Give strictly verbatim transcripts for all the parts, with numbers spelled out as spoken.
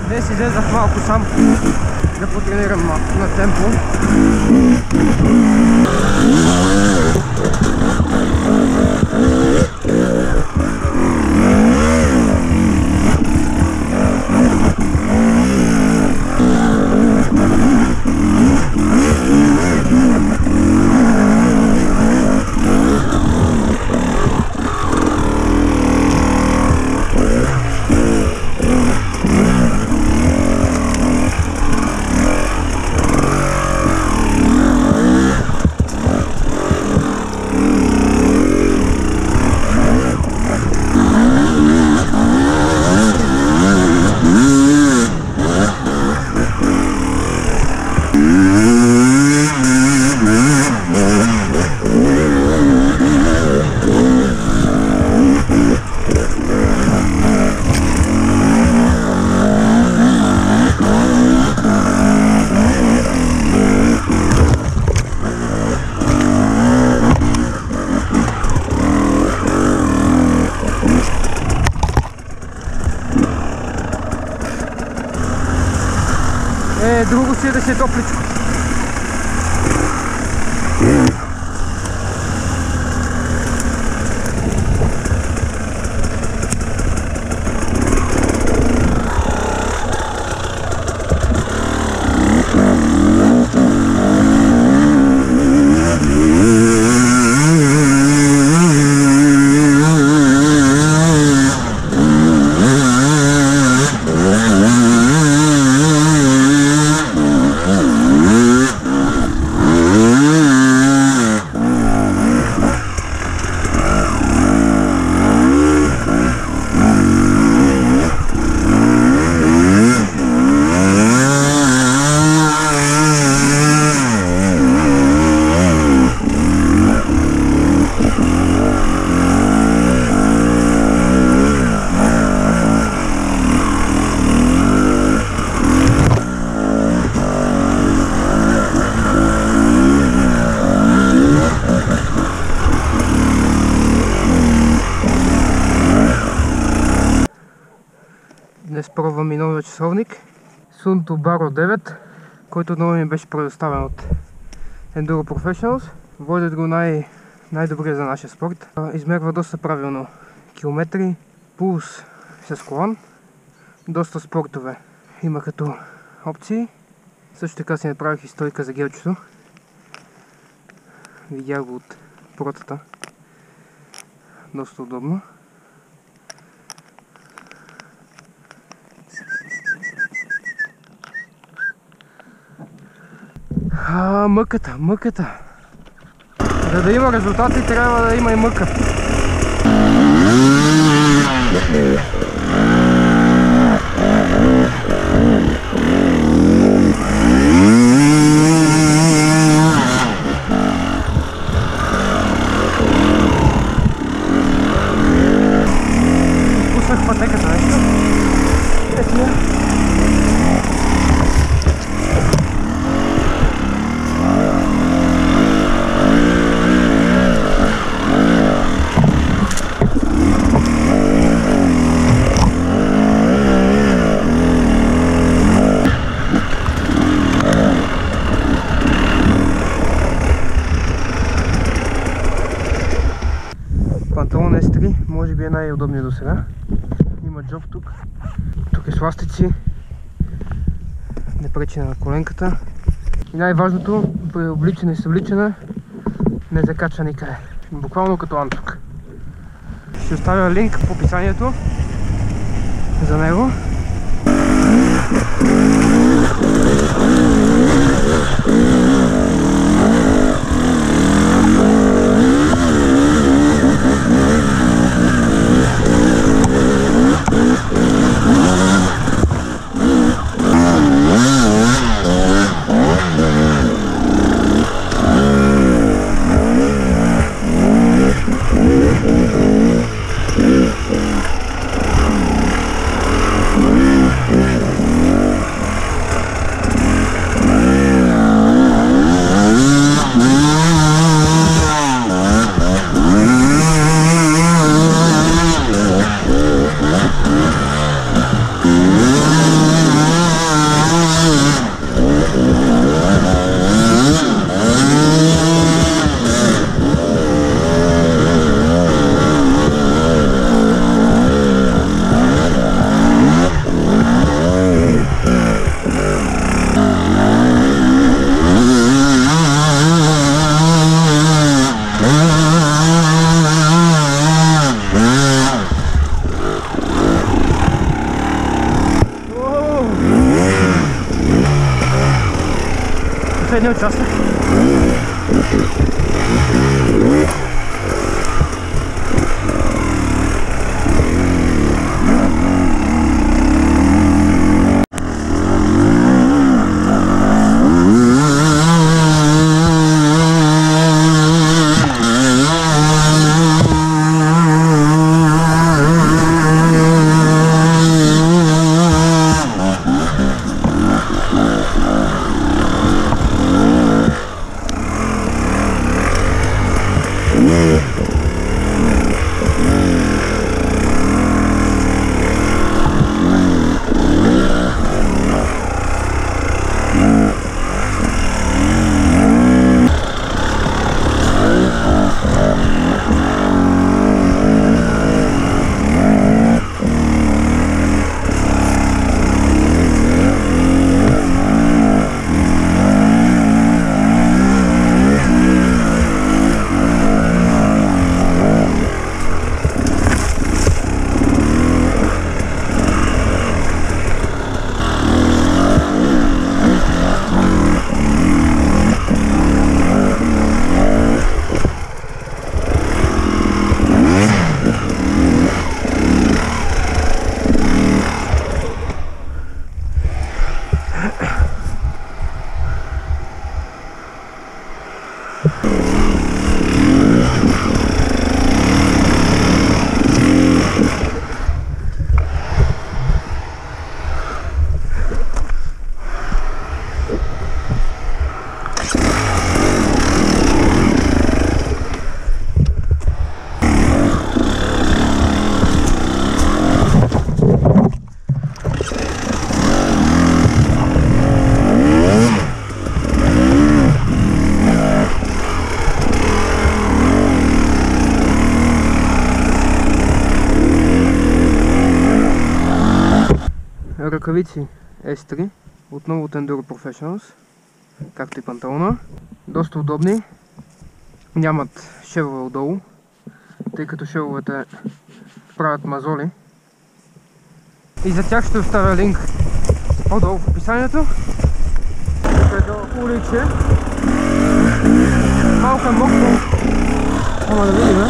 Днес излезах малко сам да потренирам на темпо. Е, друго си е да се е топличко. Днес пробвам и новия часовник Suunto Baro девет, който отново ми беше предоставен от Enduro Professionals. Водят го най- най-добре за нашия спорт. Измерва доста правилно километри, пулс с колан, доста спортове има като опции. Също така си направих и стойка за гелчето. Видях го от протата. Доста удобно. А, мъката, мъката. За да има резултати, трябва да има и мъка. Пуснах пътеката нещо. Ето я. Панталон ес три, може би е най-удобният до сега. Има джоб тук. Тук е с ластици. Не пречи на коленката. И най-важното, при обличане и съвличане не закача никъде. Буквално като антук. Ще оставя линк в описанието за него. предния участък. Ръкавици ес три, отново от Enduro Professionals, както и панталона. Доста удобни, нямат шевове отдолу, тъй като шевовете правят мазоли. И за тях ще оставя линк отдолу в описанието. Едно уличе, малко е мокро, ама да видим.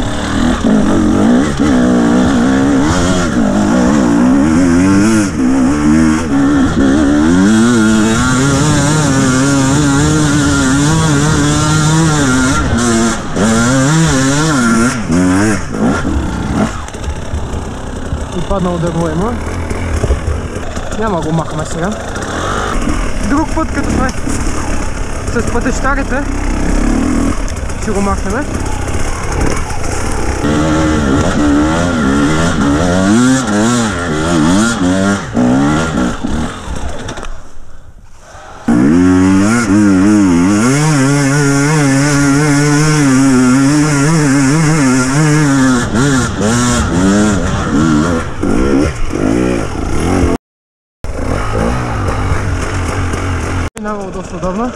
Паднало дърво има. Няма го махаме сега. Друг път, като сме с пътещарите, ще го махнем. Минавало доста удобно.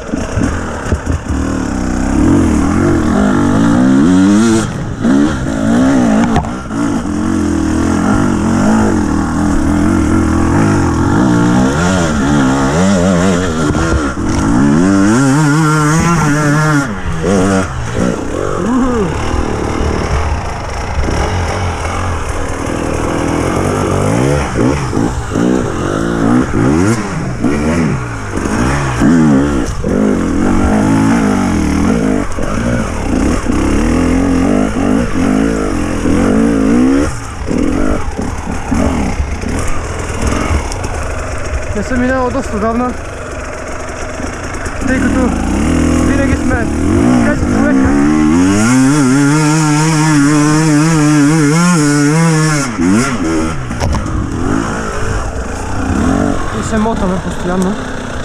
Не съм минавал доста отдавна, тъй като винаги сме десет човека. И се мотаме постоянно.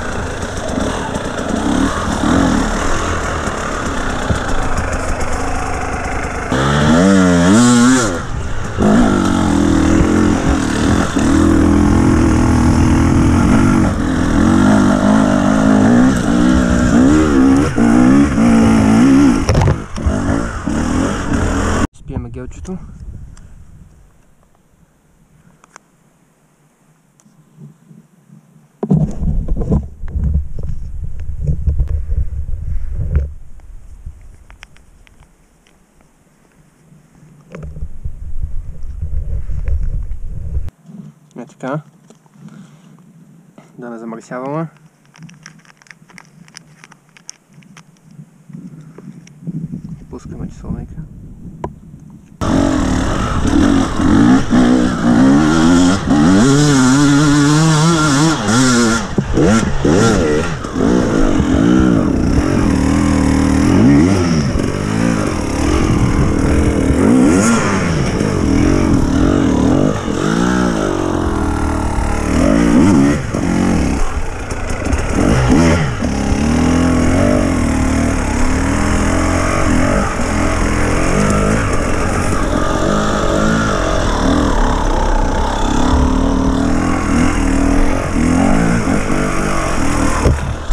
Гелчето. да не замърсяваме. Пускаме часовника.